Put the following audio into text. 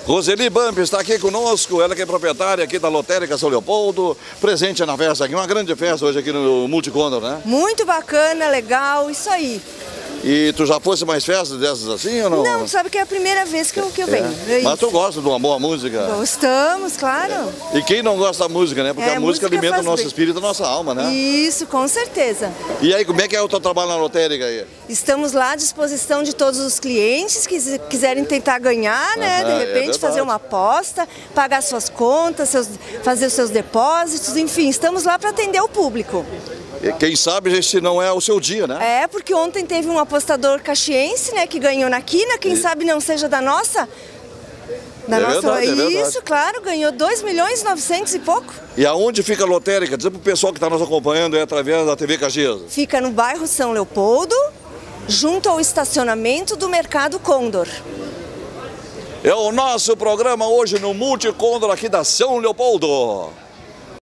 Roseli Bamp está aqui conosco, ela que é proprietária aqui da Lotérica São Leopoldo, presente na festa aqui, uma grande festa hoje aqui no Multicondor, né? Muito bacana, legal, isso aí. E tu já fosse mais festas dessas assim ou não? Não, sabe que é a primeira vez que eu venho. Mas tu gosta de uma boa música? Gostamos, claro. E quem não gosta da música, né? Porque a música alimenta o nosso espírito e a nossa alma, né? Isso, com certeza. E aí, como é que é o teu trabalho na lotérica aí? Estamos lá à disposição de todos os clientes que quiserem tentar ganhar, né? De repente fazer uma aposta, pagar suas contas, fazer os seus depósitos, enfim, estamos lá para atender o público. E quem sabe esse não é o seu dia, né? É, porque ontem teve um apostador caxiense, né, que ganhou na quina, quem sabe não seja da nossa. Isso, claro, ganhou 2.900.000 e pouco. E aonde fica a lotérica? Diz para o pessoal que está nos acompanhando aí através da TV Caxias. Fica no bairro São Leopoldo, junto ao estacionamento do Mercado Condor. É o nosso programa hoje no Multicondor aqui da São Leopoldo.